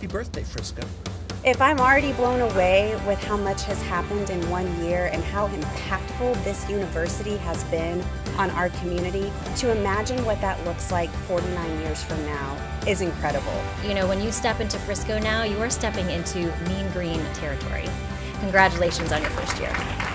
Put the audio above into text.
Happy birthday, Frisco. If I'm already blown away with how much has happened in 1 year and how impactful this university has been on our community, to imagine what that looks like 49 years from now is incredible. You know, when you step into Frisco now, you are stepping into mean green territory. Congratulations on your first year.